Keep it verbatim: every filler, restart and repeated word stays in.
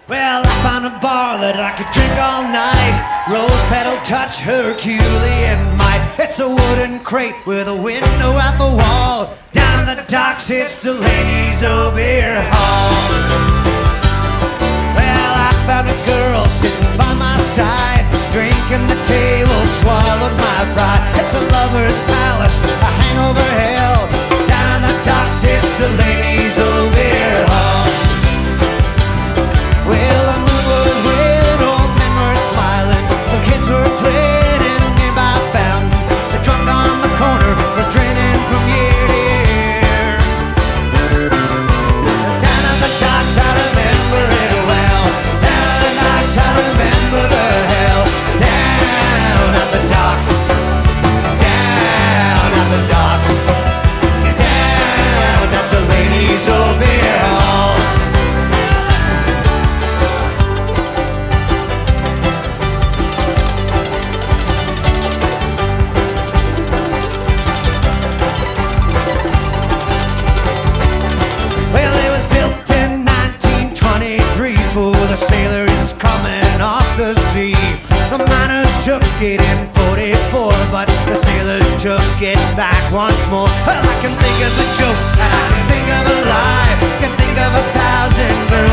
Well, I found a bar that I could drink all night. Rose petal touch, Herculean might. It's a wooden crate with a window at the wall. Down the docks, it's Delaney's old beer hall. Well, I found a girl sitting by my side, drinking the table, swallowed my pride. It's a lover's palace, a hangover hell. Down on the docks, it's Delaney's old beer hall. Well, the moon was red, old men were smiling, some kids were playing in a nearby fountain. The drunk on the corner was draining from year to year. Down on the docks, I remember it well. Down on the docks, I remember the hell. Down at the docks, down at the docks, down at Delaney's old beer hall. The sailors coming off the sea. The miners took it in forty-four, but the sailors took it back once more. Well, I can think of a joke and I can think of a lie, can think of a thousand girls